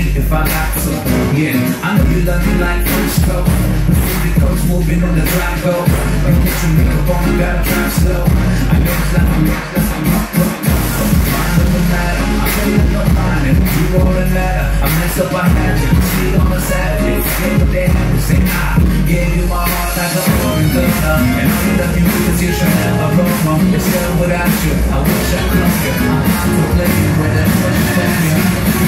if I got to. Yeah, I know you love me like French toast. The coast moving on the dry go. But get your makeup on, gotta drive slow. I know it's like I'm up. I'm feeling no mind, you rolling ladder. I mess up, I had you. See on a Saturday, say what they have to say. Nah, gave you my heart like a foreign gunner. And all you love me because you're Chanel aroma. It's still without you, I wish I could you. I'm contemplating whether it's what you tell me.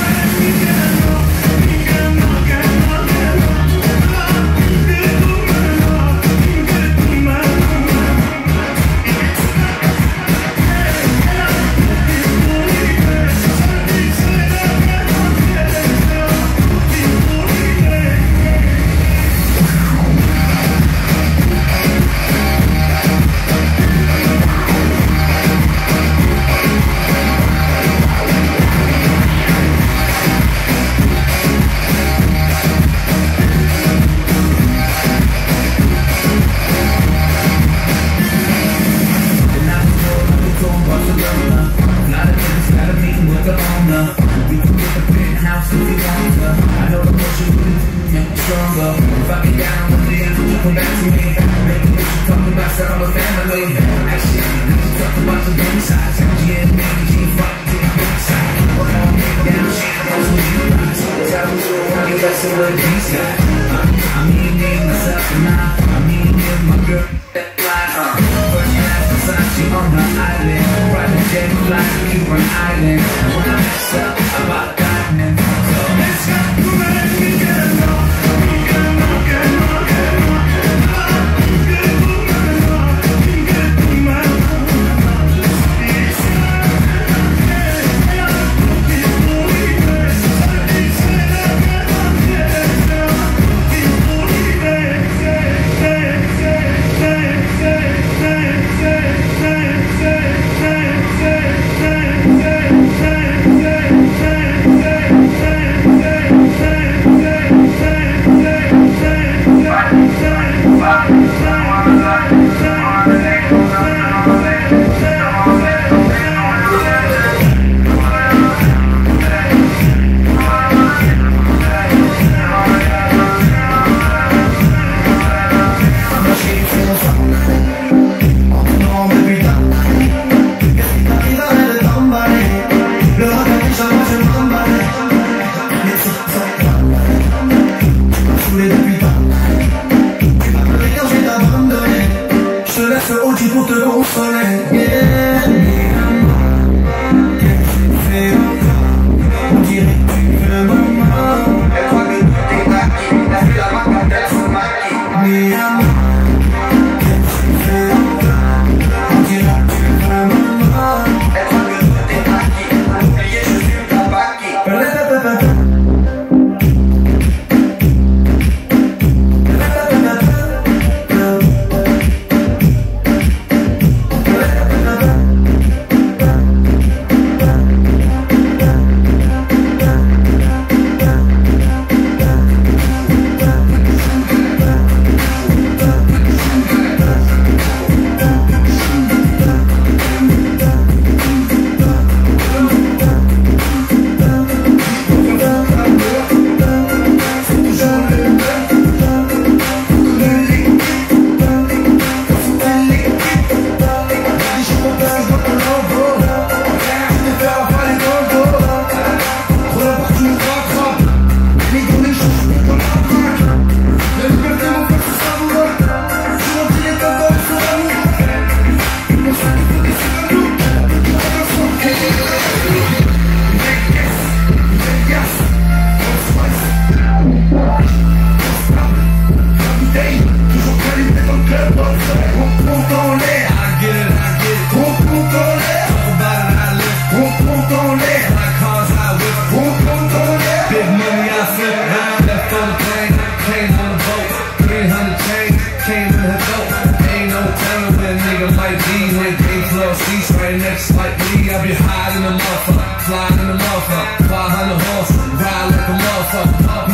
I be hiding in the motherfucker, flying in the motherfucker, 500 horse, ride like a motherfucker.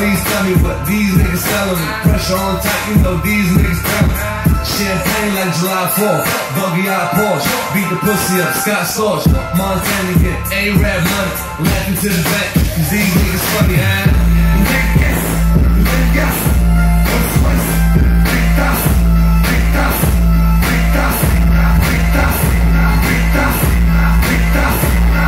please tell me what these niggas selling me. Pressure on tight, you know these niggas coming. Champagne like July 4th, buggy out Porsche, beat the pussy up, Scott Storch. Montana get A-Rap money, laughing to the bank, cause these niggas funny, huh? Niggas, niggas, what's what's, niggas, niggas, niggas, niggas, niggas, niggas,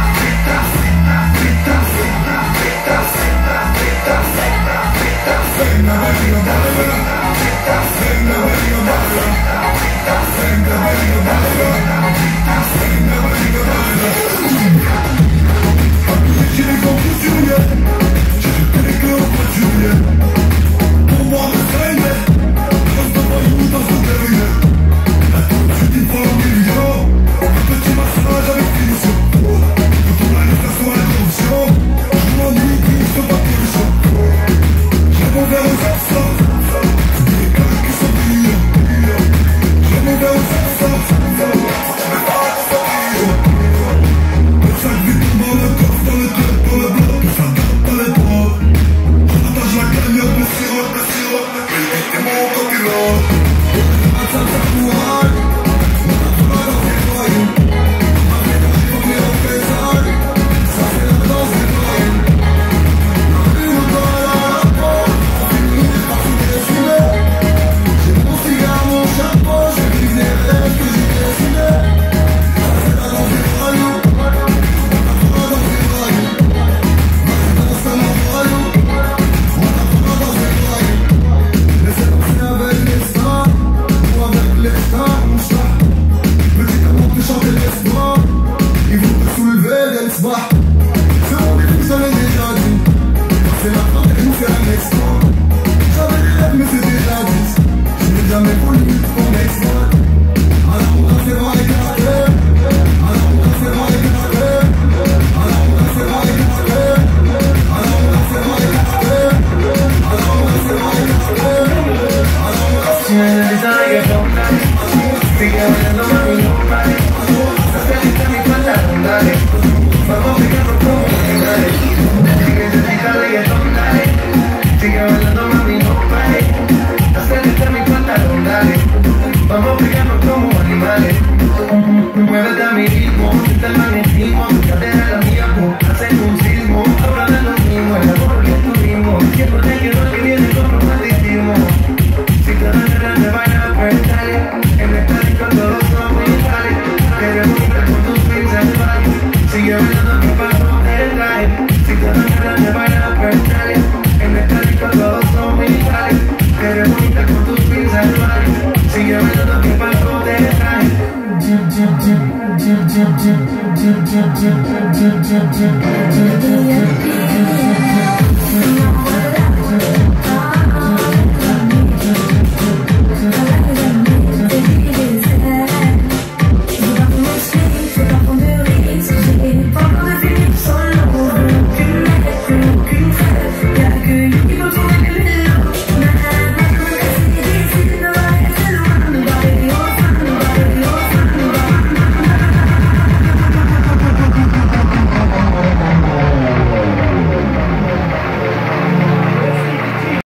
Muévete a mi ritmo, siente el magnetismo, tu cadera la mía, hacen un sismo, ahora de lo mismo, el amor que tuvimos, siempre te quiero que viene con romanticismo. Si te dan ganas de bailar, pues dale, en esta disco todos somos iguales, queremos ir con tus pies sensuales, sigue bailando mi paso de traje. Si te dan ganas de bailar, pues dale, en esta disco todos somos iguales, queremos ir con tus pies sensuales, sigue bailando mi paso de traje. Aucune fête, y'a que lui qui peut trouver